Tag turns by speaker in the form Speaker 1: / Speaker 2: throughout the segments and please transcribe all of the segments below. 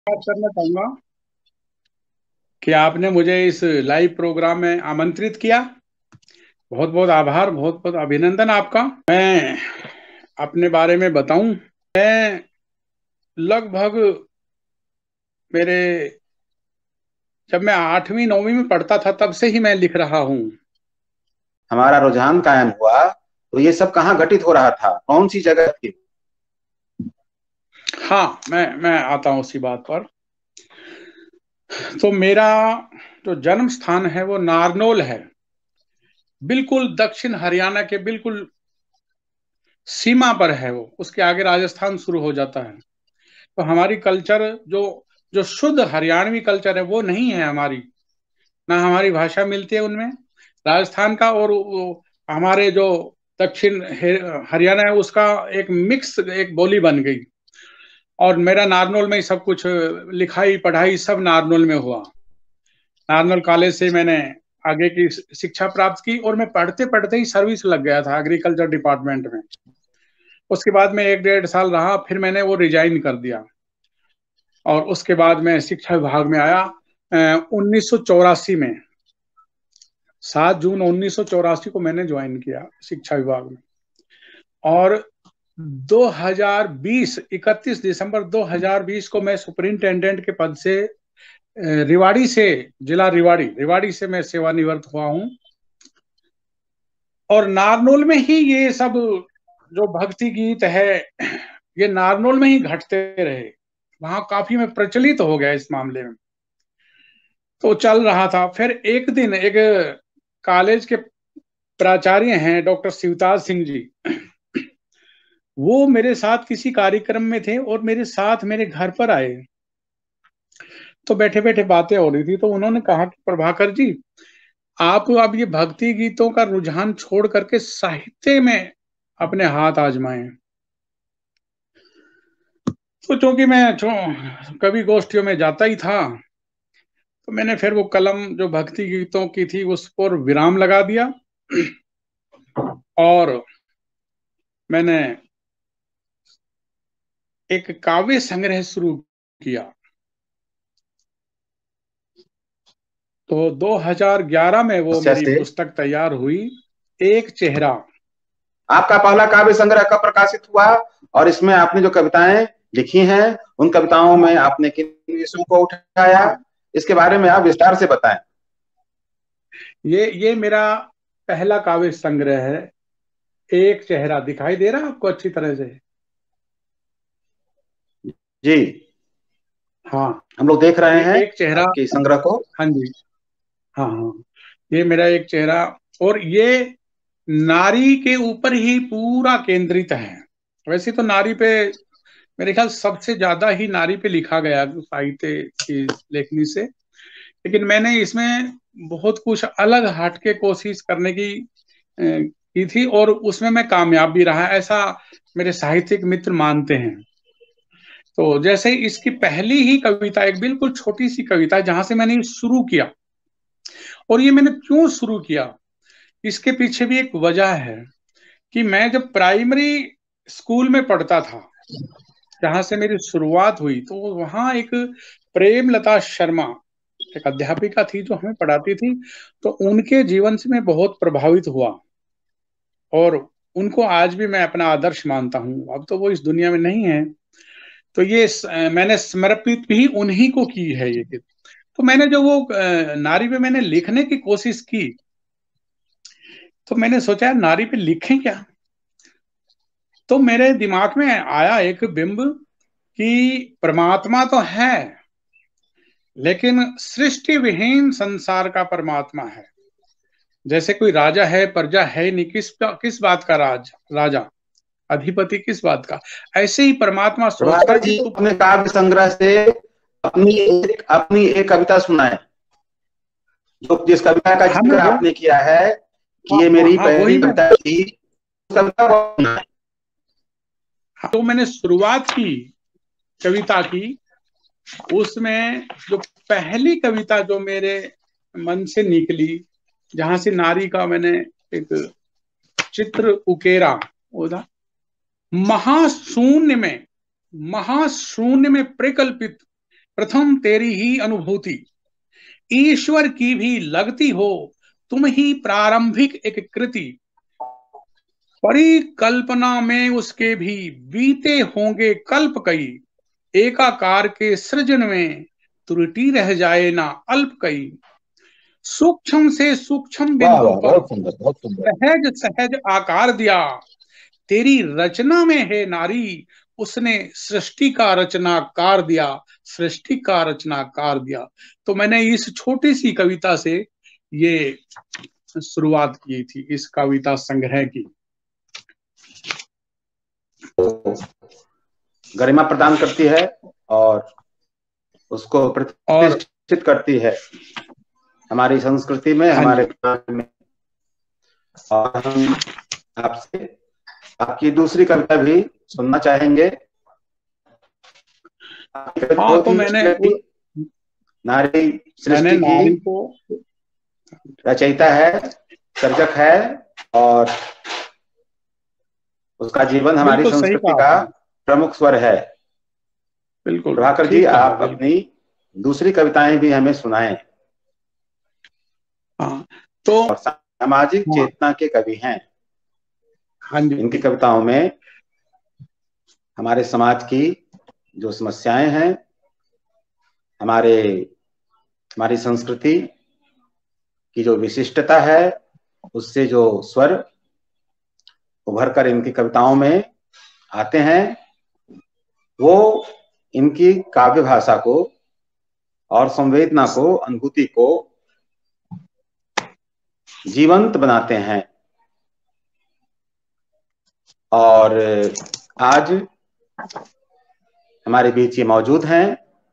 Speaker 1: बात करना चाहूंगा कि आपने मुझे इस लाइव प्रोग्राम में आमंत्रित किया। बहुत बहुत आभार, बहुत बहुत अभिनंदन आपका। मैं अपने बारे में बताऊं, मैं लगभग मेरे जब मैं 8वीं 9वीं में पढ़ता था तब से ही मैं लिख रहा हूं।
Speaker 2: हमारा रुझान कायम हुआ तो ये सब कहाँ घटित हो रहा था, कौन सी जगह थी?
Speaker 1: हाँ, मैं आता हूं उसी बात पर। तो मेरा जो जन्म स्थान है वो नारनौल है, बिल्कुल दक्षिण हरियाणा के बिल्कुल सीमा पर है। वो उसके आगे राजस्थान शुरू हो जाता है। तो हमारी कल्चर जो जो शुद्ध हरियाणवी कल्चर है वो नहीं है हमारी, ना हमारी भाषा मिलती है उनमें राजस्थान का और हमारे जो दक्षिण हरियाणा है उसका एक मिक्स एक बोली बन गई। और मेरा नारनौल में ही सब कुछ, लिखाई पढ़ाई सब नारनौल में हुआ। नारनौल कॉलेज से मैंने आगे की शिक्षा प्राप्त की और मैं पढ़ते पढ़ते ही सर्विस लग गया था एग्रीकल्चर डिपार्टमेंट में। उसके बाद में 1 डेढ़ साल रहा, फिर मैंने वो रिजाइन कर दिया और उसके बाद मैं शिक्षा विभाग में आया 1984 में। 7 जून 1984 को मैंने ज्वाइन किया शिक्षा विभाग में। और 2020 31 दिसंबर 2020 को मैं सुपरिंटेंडेंट के पद से रिवाड़ी से, जिला रिवाड़ी रिवाड़ी से मैं सेवानिवृत्त हुआ हूं। और नारनौल में ही ये सब जो भक्ति गीत है ये नारनौल में ही घटते रहे। वहां काफी मैं प्रचलित हो गया इस मामले में। तो चल रहा था। फिर एक दिन एक कॉलेज के प्राचार्य हैं डॉक्टर शिवताज सिंह जी, वो मेरे साथ किसी कार्यक्रम में थे और मेरे साथ मेरे घर पर आए। तो बैठे बैठे बातें हो रही थी तो उन्होंने कहा कि प्रभाकर जी, आप अब ये भक्ति गीतों का रुझान छोड़ करके साहित्य में अपने हाथ आजमाएं। तो चूंकि मैं कभी गोष्ठियों में जाता ही था, तो मैंने फिर वो कलम जो भक्ति गीतों की थी उस पर विराम लगा दिया और मैंने एक काव्य संग्रह शुरू किया। तो 2011 में वो
Speaker 2: समस्या
Speaker 1: मेरी
Speaker 2: से
Speaker 1: पुस्तक तैयार हुई, एक चेहरा।
Speaker 2: आपका पहला काव्य संग्रह कब प्रकाशित हुआ? और इसमें आपने जो कविताएं लिखी हैं, उन कविताओं में आपने किन विषयों को उठाया, इसके बारे में आप विस्तार से बताएं।
Speaker 1: ये मेरा पहला काव्य संग्रह है, एक चेहरा। दिखाई दे रहा है आपको अच्छी तरह से?
Speaker 2: जी,
Speaker 1: हाँ,
Speaker 2: हम लोग देख रहे
Speaker 1: ये
Speaker 2: हैं
Speaker 1: एक चेहरा।
Speaker 2: आपके संग्रह को।
Speaker 1: हाँ जी, हाँ हाँ, ये मेरा एक चेहरा। और ये नारी के ऊपर ही पूरा केंद्रित है। वैसे तो नारी पे मेरे ख्याल सबसे ज्यादा ही नारी पे लिखा गया साहित्य की लेखनी से, लेकिन मैंने इसमें बहुत कुछ अलग हट के कोशिश करने की थी और उसमें मैं कामयाब भी रहा, ऐसा मेरे साहित्यिक मित्र मानते हैं। तो जैसे ही इसकी पहली ही कविता, एक बिल्कुल छोटी सी कविता जहां से मैंने शुरू किया, और ये मैंने क्यों शुरू किया इसके पीछे भी एक वजह है कि मैं जब प्राइमरी स्कूल में पढ़ता था, जहां से मेरी शुरुआत हुई, तो वहां एक प्रेमलता शर्मा एक अध्यापिका थी जो हमें पढ़ाती थी। तो उनके जीवन से मैं बहुत प्रभावित हुआ और उनको आज भी मैं अपना आदर्श मानता हूँ। अब तो वो इस दुनिया में नहीं है। तो ये मैंने समर्पित भी उन्हीं को की है ये गीत। तो मैंने जो वो नारी पे मैंने लिखने की कोशिश की, तो मैंने सोचा यार नारी पे लिखें क्या। तो मेरे दिमाग में आया एक बिंब कि परमात्मा तो है, लेकिन सृष्टि विहीन संसार का परमात्मा है। जैसे कोई राजा है प्रजा है नहीं, किस बात का राजा अधिपति किस बात का। ऐसे ही परमात्मा सोचता
Speaker 2: प्रभाकर
Speaker 1: कि
Speaker 2: जी,
Speaker 1: तू।
Speaker 2: अपने काव्य संग्रह से अपनी एक कविता सुनाए, जो जिस कविता का
Speaker 1: हाँ,
Speaker 2: जिक्र आपने किया है कि
Speaker 1: हाँ,
Speaker 2: ये मेरी
Speaker 1: हाँ, वही
Speaker 2: पहली
Speaker 1: मैं।
Speaker 2: कविता थी, उस कविता को सुनाए।
Speaker 1: हाँ, तो मैंने शुरुआत की कविता की, उसमें जो पहली कविता जो मेरे मन से निकली, जहां से नारी का मैंने एक चित्र उकेरा, वो था महाशून्य में, महाशून्य में परिकल्पित प्रथम तेरी ही अनुभूति, ईश्वर की भी लगती हो तुम ही प्रारंभिक एक कृति, परिकल्पना में उसके भी बीते होंगे कल्प कई, एकाकार के सृजन में त्रुटि रह जाए ना अल्प कई, सूक्ष्म से सूक्ष्म
Speaker 2: वाह
Speaker 1: बिंदु
Speaker 2: वाह,
Speaker 1: पर
Speaker 2: बहुत सुंदर, बहुत सुंदर।
Speaker 1: सहज सहज आकार दिया, तेरी रचना में है नारी, उसने सृष्टि का रचनाकार दिया, सृष्टि का रचनाकार दिया। तो मैंने इस छोटी सी कविता से ये शुरुआत की थी, इस कविता संग्रह की।
Speaker 2: तो गरिमा प्रदान करती है और उसको
Speaker 1: और
Speaker 2: प्रतिष्ठित करती है हमारी संस्कृति में,
Speaker 1: हाँ
Speaker 2: हमारे
Speaker 1: जी,
Speaker 2: समाज में। और हम आपसे आपकी दूसरी कविता भी सुनना चाहेंगे। आपकी कविता
Speaker 1: हाँ
Speaker 2: बहुत
Speaker 1: तो
Speaker 2: ही अच्छी, नारी
Speaker 1: मैंने
Speaker 2: सृष्टि की
Speaker 1: नारी को,
Speaker 2: रचयिता है, सर्जक है, और उसका जीवन हमारी
Speaker 1: बिल्कुल सही
Speaker 2: संस्कृति
Speaker 1: कहा
Speaker 2: का
Speaker 1: आपने,
Speaker 2: प्रमुख स्वर है।
Speaker 1: बिल्कुल
Speaker 2: प्रभाकर जी,
Speaker 1: ठीक कहा,
Speaker 2: आप
Speaker 1: बिल्कुल।
Speaker 2: अपनी दूसरी कविताएं भी हमें सुनाएं।
Speaker 1: हाँ तो,
Speaker 2: और सामाजिक
Speaker 1: हाँ
Speaker 2: चेतना के कवि हैं।
Speaker 1: हाँ
Speaker 2: इनकी
Speaker 1: जी,
Speaker 2: कविताओं में हमारे समाज की जो समस्याएं हैं, हमारे हमारी संस्कृति की जो विशिष्टता है, उससे जो स्वर उभर कर इनकी कविताओं में आते हैं, वो इनकी काव्य भाषा को और संवेदना को, अनुभूति को जीवंत बनाते हैं। और आज हमारे बीच ये मौजूद हैं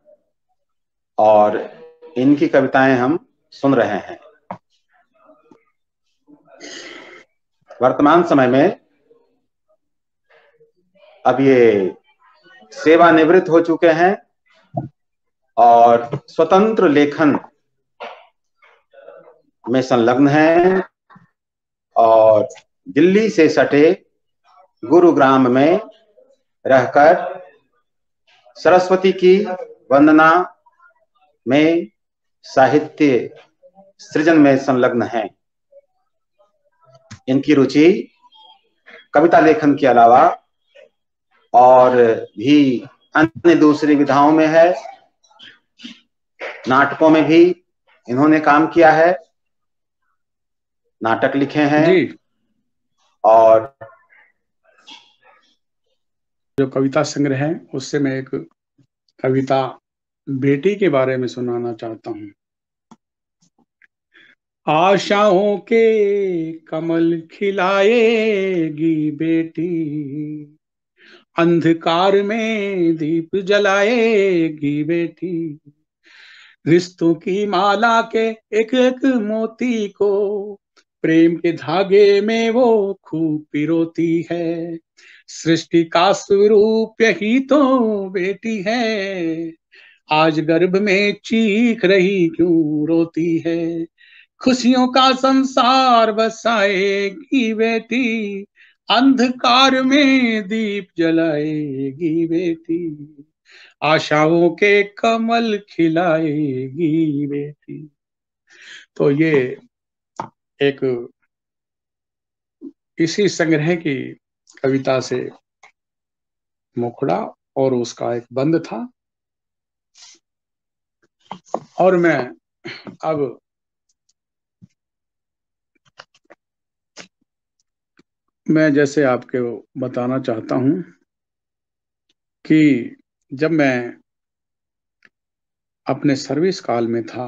Speaker 2: और इनकी कविताएं हम सुन रहे हैं। वर्तमान समय में अब ये सेवानिवृत्त हो चुके हैं और स्वतंत्र लेखन में संलग्न हैं, और दिल्ली से सटे गुरुग्राम में रहकर सरस्वती की वंदना में साहित्य सृजन में संलग्न हैं। इनकी रुचि कविता लेखन के अलावा और भी अन्य दूसरी विधाओं में है। नाटकों में भी इन्होंने काम किया है, नाटक लिखे हैं।
Speaker 1: जी,
Speaker 2: और
Speaker 1: जो कविता संग्रह है उससे मैं एक कविता बेटी के बारे में सुनाना चाहता हूँ। आशाओं के कमल खिलाएगी बेटी, अंधकार में दीप जलाएगी बेटी, रिश्तों की माला के एक एक मोती को प्रेम के धागे में वो खूब पिरोती है, सृष्टि का स्वरूप यही तो बेटी है, आज गर्भ में चीख रही क्यों रोती है, खुशियों का संसार बसाएगी बेटी, अंधकार में दीप जलाएगी बेटी, आशाओं के कमल खिलाएगी बेटी। तो ये एक इसी संग्रह की कविता से मुखड़ा और उसका एक बंद था। और मैं अब जैसे आपको बताना चाहता हूं कि जब मैं अपने सर्विस काल में था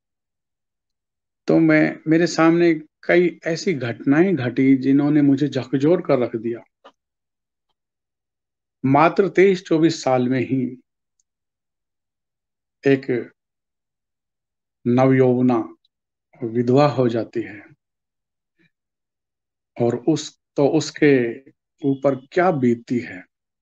Speaker 1: तो मेरे सामने कई ऐसी घटनाएं घटी जिन्होंने मुझे झकझोर कर रख दिया। मात्र 23-24 साल में ही एक नवयौवना विधवा हो जाती है, और उसके ऊपर क्या बीतती है,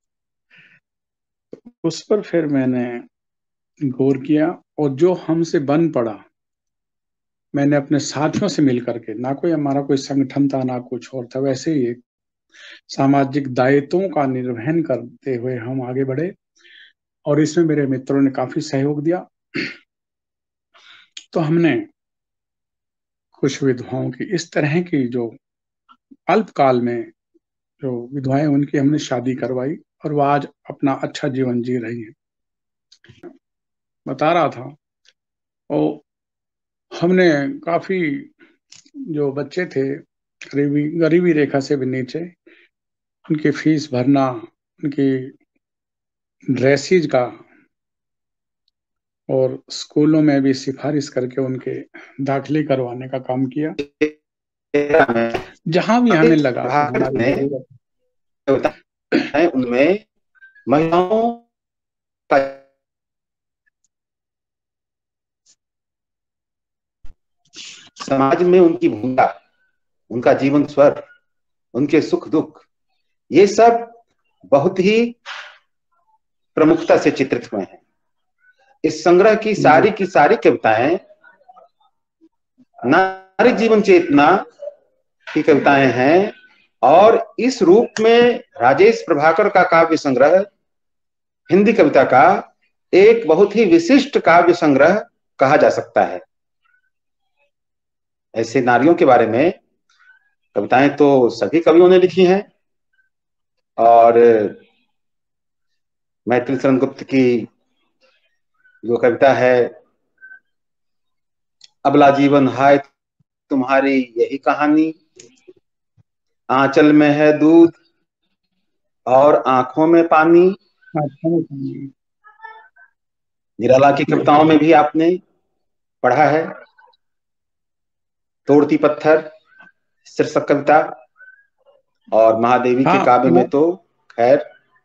Speaker 1: उस पर फिर मैंने गौर किया। और जो हमसे बन पड़ा, मैंने अपने साथियों से मिल करके, ना कोई हमारा कोई संगठन था ना कुछ और था, वैसे ही एक सामाजिक दायित्वों का निर्वहन करते हुए हम आगे बढ़े। और इसमें मेरे मित्रों ने काफी सहयोग दिया। तो हमने कुछ विधवाओं की इस तरह की जो अल्पकाल में जो विधवाएं, उनकी हमने शादी करवाई और वो आज अपना अच्छा जीवन जी रही है। बता रहा था, और हमने काफी जो बच्चे थे गरीबी गरीबी रेखा से भी नीचे, उनकी फीस भरना, उनकी ड्रेसिज का, और स्कूलों में भी सिफारिश करके उनके दाखिले करवाने का काम किया। जहां भी हमें लगा कि
Speaker 2: प्रभाकर
Speaker 1: हमारी
Speaker 2: ने
Speaker 1: जरूरत
Speaker 2: बताए उनमें महिलाओं का समाज में उनकी भूमिका, उनका जीवन स्वर, उनके सुख दुख, ये सब बहुत ही प्रमुखता से चित्रित हुए हैं। इस संग्रह की सारी कविताएं नारी जीवन चेतना की कविताएं हैं, और इस रूप में राजेश प्रभाकर का काव्य संग्रह हिंदी कविता का एक बहुत ही विशिष्ट काव्य संग्रह कहा जा सकता है। ऐसे नारियों के बारे में कविताएं तो सभी कवियों ने लिखी हैं, और मैथिली शरण गुप्त की जो कविता है अबला जीवन हाय तुम्हारी यही कहानी, आंचल में है दूध और आंखों में पानी,
Speaker 1: है।
Speaker 2: निराला की कविताओं में भी आपने पढ़ा है। तोड़ती पत्थर शीर्षक कविता, और महादेवी के काव्य में तो खैर।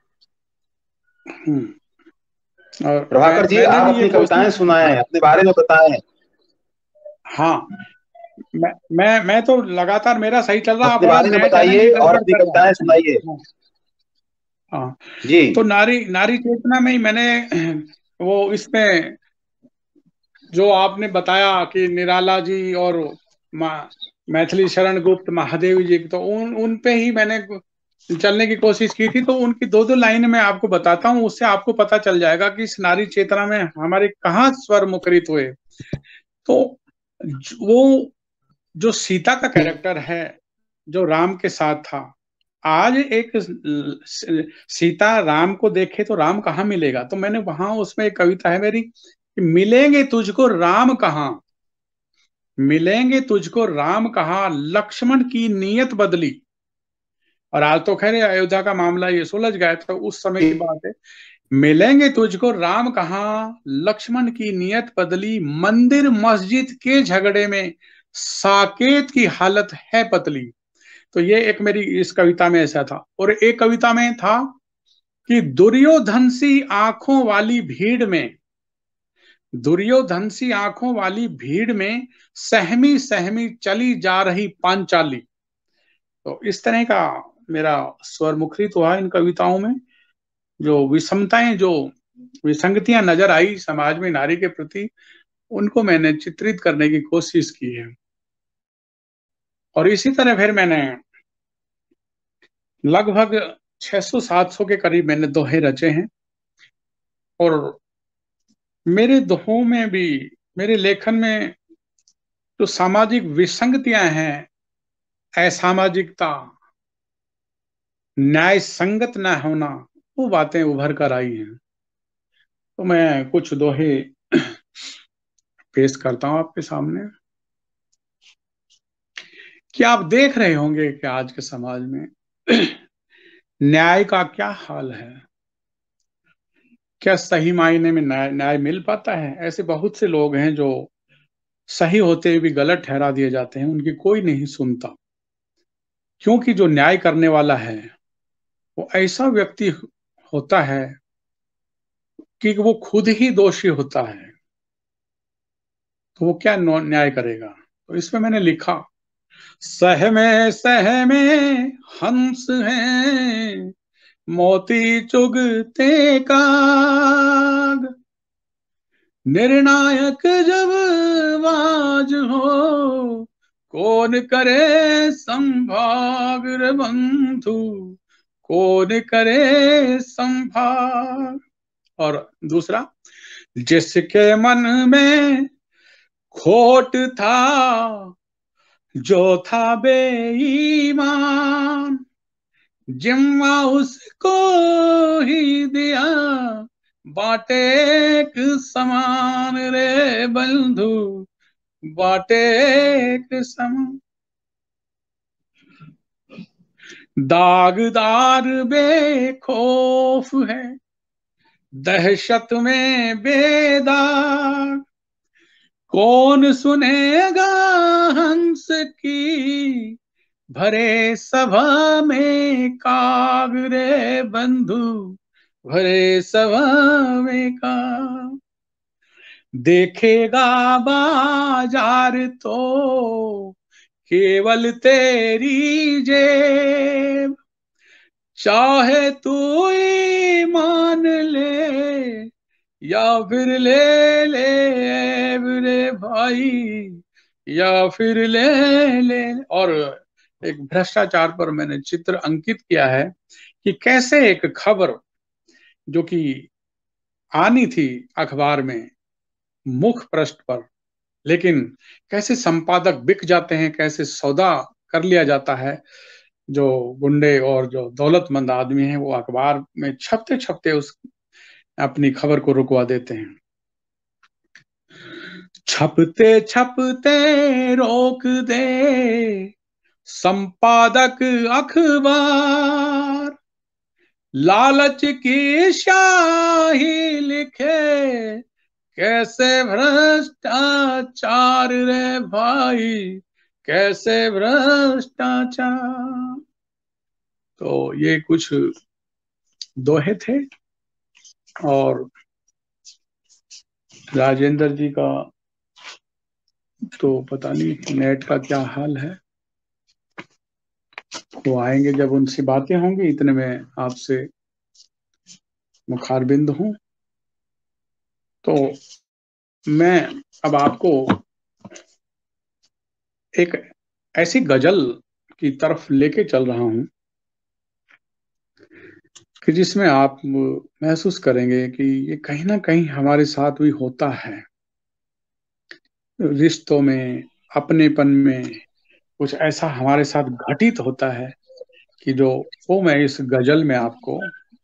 Speaker 1: और
Speaker 2: प्रभाकर जी,
Speaker 1: मैंने
Speaker 2: आप
Speaker 1: भी ये
Speaker 2: अपनी
Speaker 1: कोशिश
Speaker 2: कविताएं सुनाएं, अपने बारे में बताएं।
Speaker 1: हाँ, मैं तो लगातार मेरा सही चल रहा, आप
Speaker 2: अपने
Speaker 1: थोड़ा
Speaker 2: बारे में
Speaker 1: नेट है ना
Speaker 2: बताइए
Speaker 1: कि
Speaker 2: और
Speaker 1: गड़बड़
Speaker 2: अपनी
Speaker 1: कर रहा
Speaker 2: कविताएं सुनाइए।
Speaker 1: है। हाँ,
Speaker 2: जी
Speaker 1: तो नारी नारी चेतना में ही मैंने वो इसमें जो आपने बताया कि निराला जी और मैथिली शरण गुप्त महादेवी जी, तो उन पे ही मैंने चलने की कोशिश की थी। तो उनकी दो दो लाइन में आपको बताता हूँ, उससे आपको पता चल जाएगा कि इस नारी चेतना में हमारे कहाँ स्वर मुखरित हुए। तो वो जो सीता का कैरेक्टर है, जो राम के साथ था, आज एक सीता राम को देखे तो राम कहाँ मिलेगा। तो मैंने वहां, उसमें एक कविता है मेरी, मिलेंगे तुझको राम कहाँ, मिलेंगे तुझको राम कहाँ, लक्ष्मण की नीयत बदली। और आज तो खैर अयोध्या का मामला ये सुलझ गया, तो उस समय की बात है। मिलेंगे तुझको राम कहाँ, लक्ष्मण की नीयत बदली, मंदिर मस्जिद के झगड़े में साकेत की हालत है पतली। तो ये एक मेरी इस कविता में ऐसा था। और एक कविता में था कि दुर्योधन सी आंखों वाली भीड़ में, दुर्योधन सी आंखों वाली भीड़ में सहमी सहमी चली जा रही पांचाली। तो इस तरह का मेरा स्वर मुखरित हुआ इन कविताओं में। जो विषमताएं, जो विसंगतियां नजर आई समाज में नारी के प्रति, उनको मैंने चित्रित करने की कोशिश की है। और इसी तरह फिर मैंने लगभग 600-700 के करीब मैंने दोहे रचे हैं। और मेरे दोहों में भी, मेरे लेखन में जो सामाजिक विसंगतियां हैं, असामाजिकता, न्याय संगत न होना, वो बातें उभर कर आई हैं। तो मैं कुछ दोहे पेश करता हूं आपके सामने कि आप देख रहे होंगे कि आज के समाज में न्याय का क्या हाल है। क्या सही मायने में न्याय मिल पाता है? ऐसे बहुत से लोग हैं जो सही होते हुए भी गलत ठहरा दिए जाते हैं, उनकी कोई नहीं सुनता। क्योंकि जो न्याय करने वाला है वो ऐसा व्यक्ति होता है कि वो खुद ही दोषी होता है, तो वो क्या न्याय करेगा। तो इसमें मैंने लिखा, सह में हंस हैं, मोती चुगते काग, निर्णायक जब बाज हो, कौन करे संभाग रे बंधु, कौन करे संभाग। और दूसरा, जिसके मन में खोट था, जो था बेईमान, जिम्मा उसको ही दिया, बाटे एक समान रे बंधु, बाटे एक समान। दागदार बेखौफ है, दहशत में बेदाग, कौन सुनेगा हंस की भरे सभा में काग रे बंधु, भरे सभा में काग। देखेगा बाजार तो केवल तेरी जेब, चाहे तू ईमान ले या फिर ले ले ऐब रे भाई, या फिर ले ले। और एक भ्रष्टाचार पर मैंने चित्र अंकित किया है कि कैसे एक खबर जो कि आनी थी अखबार में मुख पृष्ठ पर, लेकिन कैसे संपादक बिक जाते हैं, कैसे सौदा कर लिया जाता है। जो गुंडे और जो दौलतमंद आदमी हैं वो अखबार में छपते छपते उस अपनी खबर को रुकवा देते हैं। छपते छपते रोक दे संपादक अखबार, लालच की शाही लिखे कैसे भ्रष्टाचार रे भाई, कैसे भ्रष्टाचार। तो ये कुछ दोहे थे। और राजेंद्र जी का तो पता नहीं नेट का क्या हाल है, वो आएंगे जब उनसे बातें होंगी, इतने में आपसे मुखारबिंद हूं। तो मैं अब आपको एक ऐसी गजल की तरफ लेके चल रहा हूं कि जिसमें आप महसूस करेंगे कि ये कहीं ना कहीं हमारे साथ भी होता है। रिश्तों में, अपनेपन में कुछ ऐसा हमारे साथ घटित होता है कि जो वो मैं इस गजल में आपको।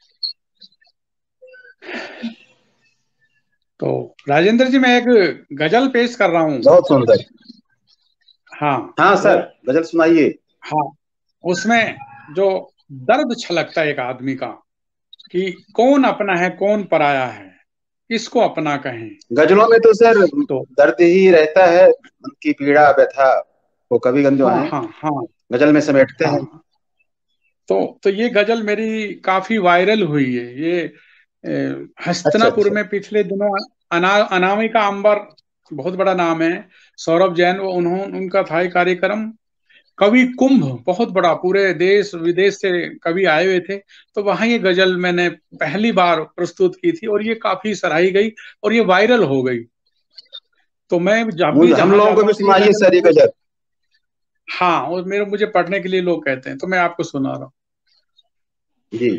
Speaker 1: तो राजेंद्र जी, मैं एक गजल पेश कर रहा हूँ।
Speaker 2: बहुत सुंदर।
Speaker 1: हाँ।
Speaker 2: हाँ
Speaker 1: वो,
Speaker 2: सर, गजल सुनाइए।
Speaker 1: हाँ, उसमें जो दर्द छलकता है एक आदमी का कि कौन अपना है कौन पराया है, किसको अपना कहें।
Speaker 2: गजलों में तो सर
Speaker 1: तो
Speaker 2: दर्द ही रहता है, उनकी पीड़ा व्यथा वो कविगण जो
Speaker 1: हाँ
Speaker 2: हैं
Speaker 1: हाँ हाँ
Speaker 2: गजल में समेटते हैं।
Speaker 1: हाँ। तो ये गजल मेरी काफी वायरल हुई है। ये
Speaker 2: अच्छा
Speaker 1: हस्तिनापुर
Speaker 2: अच्छा।
Speaker 1: में पिछले दिनों अनामिका अंबर, बहुत बड़ा नाम है, सौरभ जैन, वो उन्होंने उनका था एक कार्यक्रम, कवि कुंभ, बहुत बड़ा, पूरे देश विदेश से कवि आए हुए थे। तो वहां ये गजल मैंने पहली बार प्रस्तुत की थी और ये काफी सराही गई और ये वायरल हो गई। तो मैं जब भी
Speaker 2: हम
Speaker 1: जहां
Speaker 2: लोगों को
Speaker 1: जाता
Speaker 2: भी
Speaker 1: हूँ तो ये
Speaker 2: सुनाइए
Speaker 1: गजल
Speaker 2: सर ये
Speaker 1: मेरे,
Speaker 2: गजल।
Speaker 1: हाँ, और मेरे मुझे पढ़ने के लिए लोग कहते हैं, तो मैं आपको सुना रहा हूँ।
Speaker 2: जी।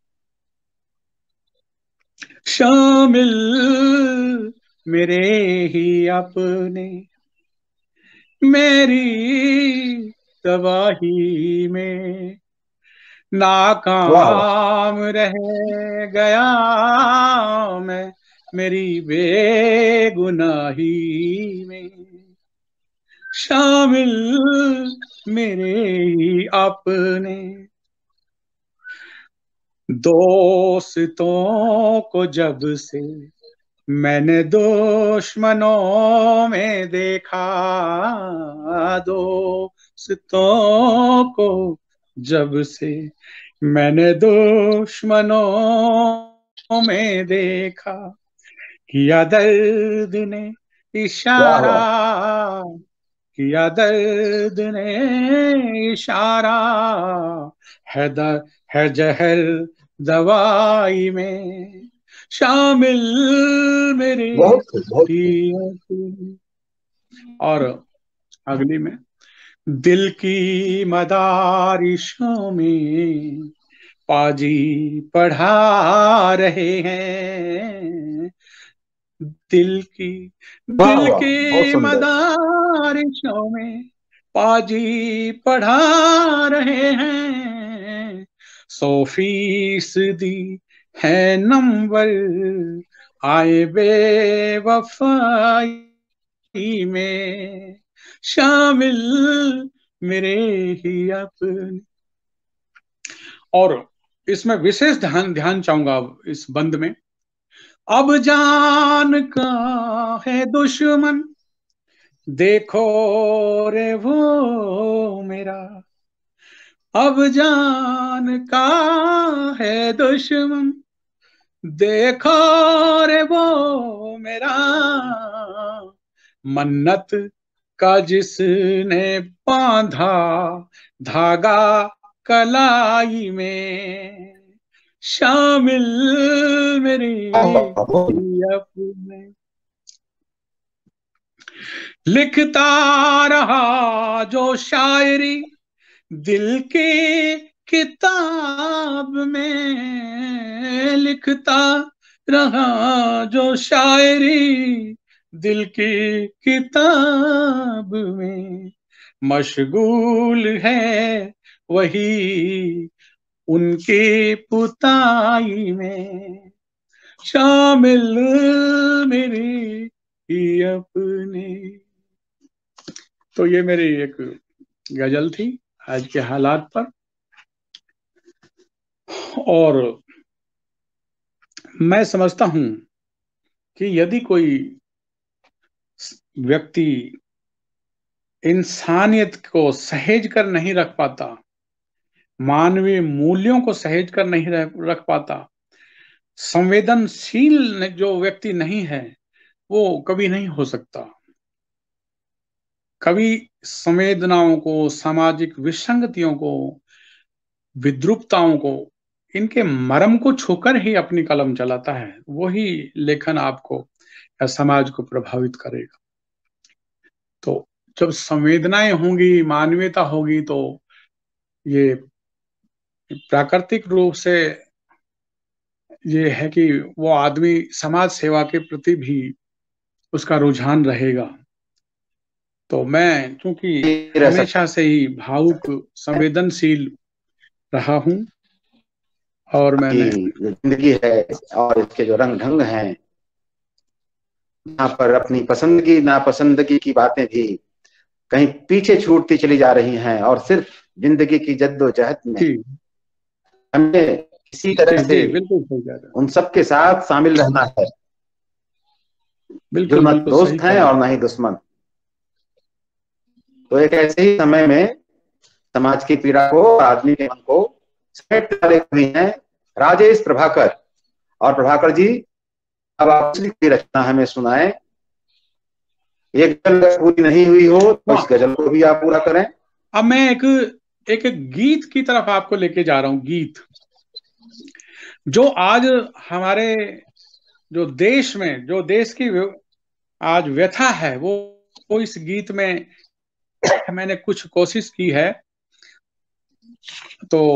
Speaker 1: शामिल मेरे ही अपने मेरी तबाही में,
Speaker 2: वाह वाह।
Speaker 1: नाकाम रह गया मैं मेरी बेगुनाही में। शामिल मेरे ही अपने दोस्तों को जब से मैंने दुश्मनों में देखा, दोस्तों को जब से मैंने दुश्मनों में देखा, किया दर्द ने
Speaker 2: वाह
Speaker 1: इशारा,
Speaker 2: वाह।
Speaker 1: किया दर्द ने इशारा, है है जहर दवाई में, शामिल मेरे
Speaker 2: बहुत खूब बहुत खूब।
Speaker 1: ही अपने। और अगली में, दिल की मदारिशों में पाजी पढ़ा रहे हैं। दिल की
Speaker 2: वाह
Speaker 1: दिल
Speaker 2: वाह, बहुत
Speaker 1: के
Speaker 2: सुंदर।
Speaker 1: मदारिसों में पाजी पढ़ा रहे हैं। 100% है नंबर आए बेवफाई में शामिल मेरे ही अपने। और इसमें विशेष ध्यान ध्यान चाहूंगा इस बंद में। अब जान का है दुश्मन देखो रे वो मेरा। अब जान का है दुश्मन देखो रे वो मेरा। मन्नत का जिसने बांधा धागा कलाई में शामिल मेरी
Speaker 2: वाह वाह, बहुत।
Speaker 1: अपने। लिखता रहा जो शायरी दिल की किताब में। लिखता रहा जो शायरी दिल की किताब में। मशगूल है वही उनकी पुताई में शामिल मेरी ही अपने। तो ये मेरी एक गजल थी आज के हालात पर। और मैं समझता हूं कि यदि कोई व्यक्ति इंसानियत को सहेज कर नहीं रख पाता, मानवीय मूल्यों को सहेज कर नहीं रख पाता, संवेदनशील जो व्यक्ति नहीं है वो कभी नहीं हो सकता। कभी संवेदनाओं को, सामाजिक विसंगतियों को, विद्रूपताओं को, इनके मर्म को छूकर ही अपनी कलम चलाता है। वही लेखन आपको या समाज को प्रभावित करेगा। तो जब संवेदनाएं होंगी, मानवीयता होगी, तो ये प्राकृतिक रूप से ये है कि वो आदमी समाज सेवा के प्रति भी उसका रुझान रहेगा। तो मैं क्योंकि
Speaker 2: रह
Speaker 1: हमेशा से ही भावुक
Speaker 2: सकते
Speaker 1: संवेदनशील रहा हूं और
Speaker 2: कि
Speaker 1: मैंने
Speaker 2: जो जिंदगी है और इसके जो रंग ढंग हैं, यहाँ पर अपनी पसंदगी नापसंदगी की बातें भी कहीं पीछे छूटती चली जा रही हैं, और सिर्फ जिंदगी की जद्दोजहद में
Speaker 1: जी
Speaker 2: हमें किसी तरह
Speaker 1: जी
Speaker 2: से
Speaker 1: जी बिल्कुल सही कह रहे हैं।
Speaker 2: उन सबके साथ शामिल रहना है, जो
Speaker 1: बिल्कुल
Speaker 2: न
Speaker 1: बिल्कुल सही
Speaker 2: दोस्त
Speaker 1: कह
Speaker 2: हैं
Speaker 1: रहे
Speaker 2: और
Speaker 1: हैं।
Speaker 2: न ही दुश्मन। तो एक ऐसे ही समय में समाज की पीड़ा को, आदमी के मन को समेटने वाले कवि हैं राजेश प्रभाकर। और प्रभाकर जी, अब आप की रचना हमें सुनाएं। एक गजल पूरी नहीं हुई हो तो इस
Speaker 1: हाँ,
Speaker 2: गजल को भी आप पूरा करें।
Speaker 1: अब मैं एक एक गीत की तरफ आपको लेके जा रहा हूं। गीत जो आज हमारे जो देश में, जो देश की आज व्यथा है, वो इस गीत में मैंने कुछ कोशिश की है। तो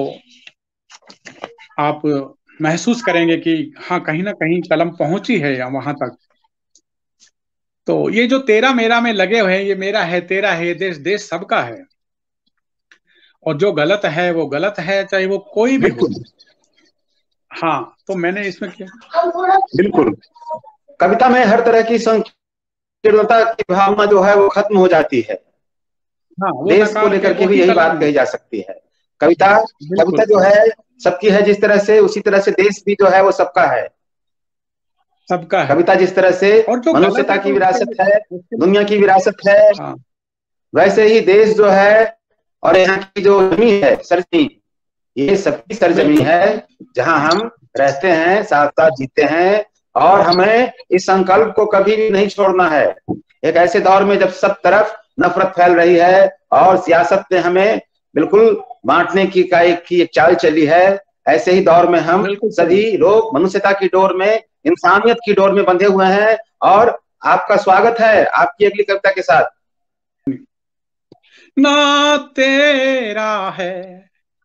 Speaker 1: आप महसूस करेंगे कि हाँ, कहीं ना कहीं कलम पहुंची है या वहां तक। तो ये जो तेरा मेरा में लगे हुए हैं, ये मेरा है तेरा है, ये देश देश सबका है। और जो गलत है वो गलत है, चाहे वो कोई भी हो।
Speaker 2: बिल्कुल
Speaker 1: हाँ, तो मैंने इसमें क्या।
Speaker 2: बिल्कुल। कविता में हर तरह की संकीर्णता की भावना जो है वो खत्म हो जाती है।
Speaker 1: हाँ, वो
Speaker 2: देश को
Speaker 1: नकार के
Speaker 2: लेकर के भी
Speaker 1: वही
Speaker 2: यही बात
Speaker 1: कलम।
Speaker 2: कही जा सकती है। कविता कविता
Speaker 1: बिल्कुल
Speaker 2: जो है सबकी है, जिस तरह से उसी तरह से देश भी जो है वो सबका है।
Speaker 1: सबका है।
Speaker 2: कविता जिस तरह से
Speaker 1: और जो गलत
Speaker 2: मनुष्यता
Speaker 1: है
Speaker 2: की
Speaker 1: तो
Speaker 2: विरासत है,
Speaker 1: उसके
Speaker 2: दुनिया की विरासत है,
Speaker 1: हाँ
Speaker 2: वैसे ही देश जो है और यहाँ की जो जमीन है, सरजमी, ये सबकी सरजमी
Speaker 1: बिल्कुल
Speaker 2: है, जहां हम रहते हैं, साथ साथ जीते हैं। और हमें इस संकल्प को कभी भी नहीं छोड़ना है। एक ऐसे दौर में जब सब तरफ नफरत फैल रही है और सियासत ने हमें बिल्कुल बांटने की एक चाल चली है, ऐसे ही दौर में हम
Speaker 1: बिल्कुल सही।
Speaker 2: सभी लोग मनुष्यता की डोर में, इंसानियत की डोर में बंधे हुए हैं। और आपका स्वागत है आपकी अगली कविता के साथ।
Speaker 1: ना तेरा है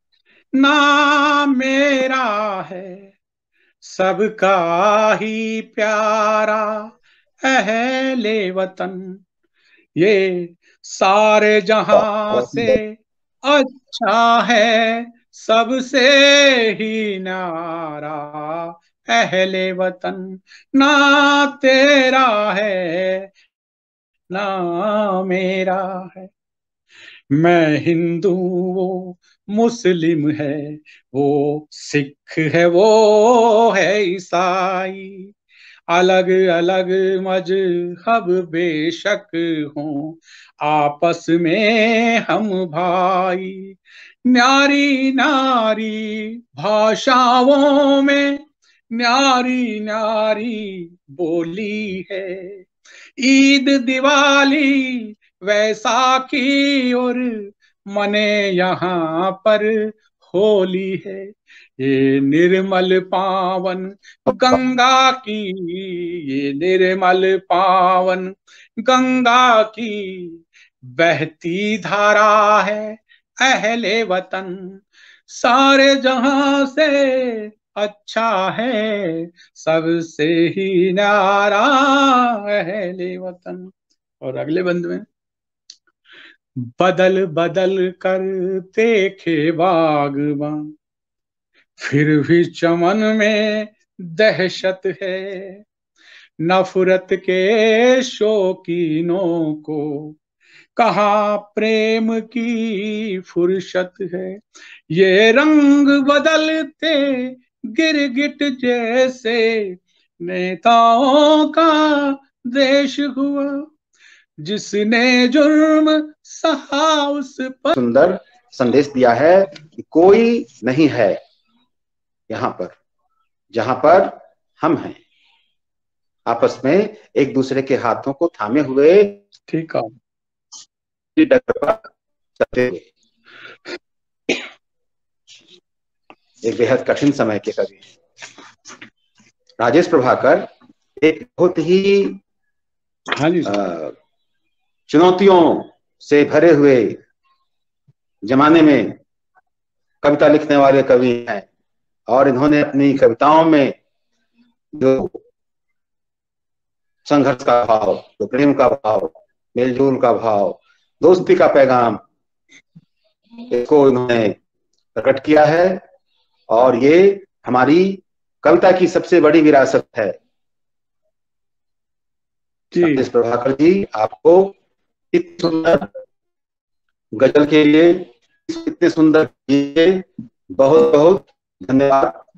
Speaker 1: ना मेरा है सबका ही प्यारा अहले वतन, ये सारे जहां
Speaker 2: बहुत
Speaker 1: से
Speaker 2: सुंदर।
Speaker 1: अच्छा है सबसे ही न्यारा अहले वतन, ना तेरा है ना मेरा है। मैं हिंदू वो मुस्लिम है, वो सिख है वो है ईसाई, अलग अलग मजहब बेशक हों आपस में हम भाई। न्यारी न्यारी भाषाओं में न्यारी न्यारी बोली है, ईद दिवाली वैसाखी और मने यहाँ पर होली है। ये निर्मल पावन गंगा की, ये निर्मल पावन गंगा की बहती धारा है अहले वतन, सारे जहां से अच्छा है सबसे ही न्यारा अहले वतन। और अगले बंद में, बदल बदल कर देखे बागबान फिर भी चमन में दहशत है, नफरत के शौकीनों को कहाँ प्रेम की फुर्सत है। ये रंग बदलते गिरगिट जैसे नेताओं का देश हुआ, जिसने जुर्म सहा उस पर।
Speaker 2: सुंदर संदेश दिया है कि कोई नहीं है यहाँ पर जहां पर हम हैं, आपस में एक दूसरे के हाथों को थामे हुए
Speaker 1: ठीक है,
Speaker 2: डगर पर चलते हुए। एक बेहद कठिन समय के कवि राजेश प्रभाकर एक बहुत ही
Speaker 1: हाँ जी,
Speaker 2: चुनौतियों से भरे हुए जमाने में कविता लिखने वाले कवि हैं, और इन्होंने अपनी कविताओं में जो संघर्ष का भाव, जो प्रेम का भाव, मेलजोल का भाव, दोस्ती का पैगाम, इसको इन्होंने प्रकट किया है। और ये हमारी कविता की सबसे बड़ी विरासत है। राजेश प्रभाकर जी, आपको इतनी सुंदर गजल के लिए, इतने सुंदर बहुत बहुत धन्यवाद।